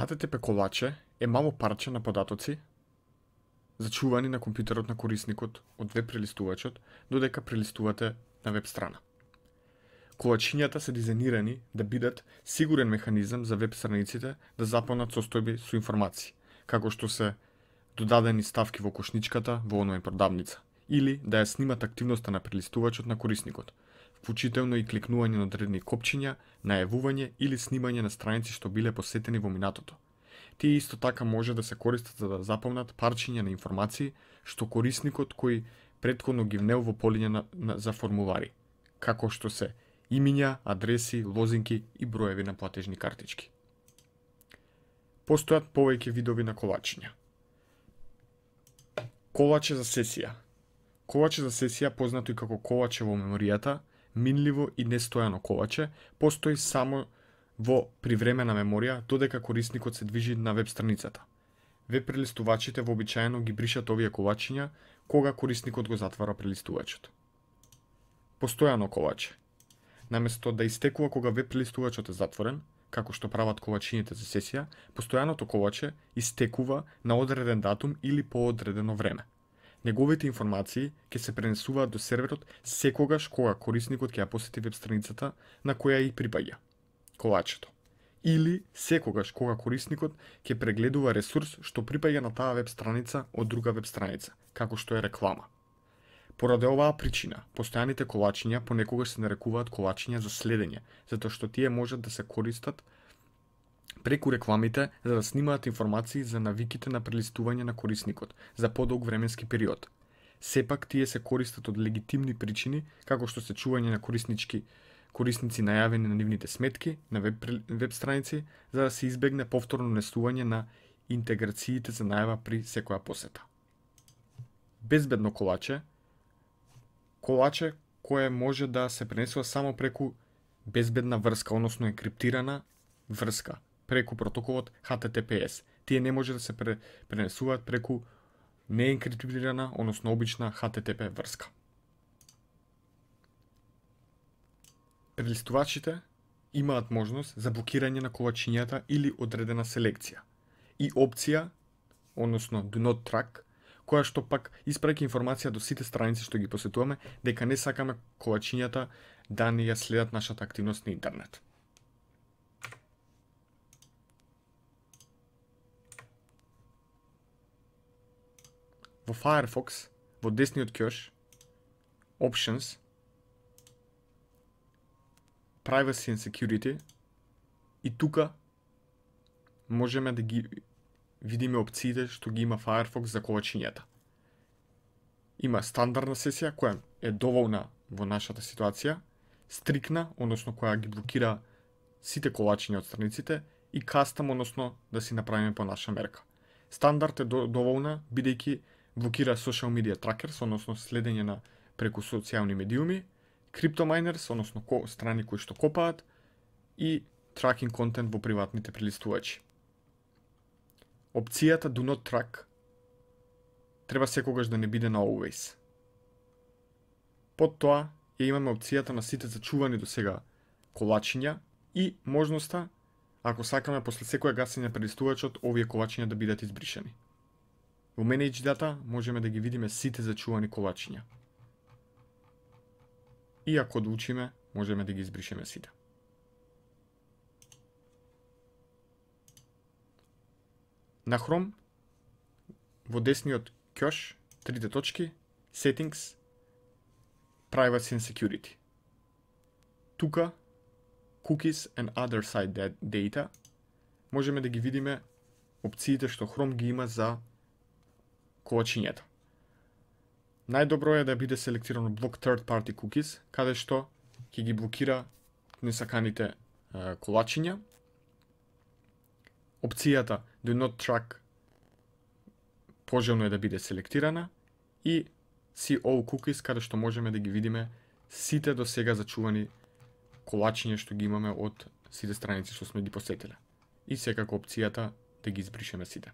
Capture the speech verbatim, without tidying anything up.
Ейч Ти Ти Пи колаче е мало парче на податоци зачувани на компјутерот на корисникот од веб прелистувачот додека прелистувате на веб страна. Колачињата се дизајнирани да бидат сигурен механизам за веб страниците да заполнат состојби со информации, како што се додадени ставки во кошничката во онлайн продавница, или да ја снимат активноста на прелистувачот на корисникот, вклучително и кликнување на одредени копчиња, најавување или снимање на страници што биле посетени во минатото. Тие исто така може да се користат за да заполнат парчиња на информации што корисникот кој претходно ги внел во полиња на, на, за формулари, како што се имиња, адреси, лозинки и броеви на платежни картички. Постојат повеќе видови на колачиња. Колаче за сесија. Колаче за сесија, познато и како колаче во меморијата, минливо и нестојано колаче, постои само во привремена меморија додека корисникот се движи на веб страницата. Веб прелистувачите вообичаено ги бришат овие колачиња кога корисникот го затвара прелистувачот. Постојано колаче. Наместо да истекува кога веб прелистувачот е затворен, како што прават колачињите за сесија, постојаното колаче истекува на одреден датум или по одредено време. Неговите информации ќе се пренесуваат до серверот секогаш кога корисникот ќе ја посети веб страницата на која и припаѓа колачето, или секогаш кога корисникот ќе прегледува ресурс што припаѓа на таа веб страница од друга веб страница, како што е реклама. Поради оваа причина, постојаните колачиња понекогаш се нарекуваат колачиња за следење, затоа што тие можат да се користат преку рекламите за да снимаат информации за навиките на прелистување на корисникот за подолг временски период. Сепак тие се користат од легитимни причини, како што се чување на кориснички корисници најавени на нивните сметки на веб, веб страници, за да се избегне повторно несување на интеграциите за најава при секоја посета. Безбедно колаче, колаче кое може да се пренесува само преку безбедна врска, односно енкриптирана врска, преку протоколот Ейч Ти Ти Пи Ес. Тие не може да се пренесуваат преку неенкриптирана, односно обична Ейч Ти Ти Пи врска. Прелистувачите имаат можност за блокирање на колачињата или одредена селекција и опција, односно Do Not Track, која што пак испраќа информација до сите страници што ги посетуваме дека не сакаме колачињата да ни ја следат нашата активност на интернет. Во Firefox, во десниот ќош, Options, Privacy and Security, и тука можеме да ги видиме опциите што ги има Firefox за колачињата. Има стандардна сесија која е доволна во нашата ситуација, стрикна, односно која ги блокира сите колачиња од страниците, и кастом, односно да си направиме по наша мерка. Стандард е доволна бидејќи блокира social media trackers, односно следење на преку социјални медиуми, CryptoMiners, односно страни кои што копаат, и tracking контент во приватните прелистувачи. Опцијата Do Not Track треба секогаш да не биде на Always. Под тоа ја имаме опцијата на сите зачувани до сега колачиња и можноста, ако сакаме после секоја гасење на прелистувачот, овие колачиња да бидат избришани. Во Manage Data можеме да ги видиме сите зачувани колачиња. И ако одлучиме, можеме да ги избришеме сите. На Chrome, во десниот ќош, трите точки, Settings, Privacy and Security. Тука, Cookies and Other Site Data, можеме да ги видиме опциите што Chrome ги има за колачињата. Најдобро е да биде селектирано Block Third Party Cookies, каде што ќе ги блокира несаканите е, колачиња. Опцијата Do Not Track пожелно е да биде селектирана и See All Cookies, каде што можеме да ги видиме сите до сега зачувани колачиња што ги имаме од сите страници што сме ги посетиле. И секако опцијата да ги избришеме сите.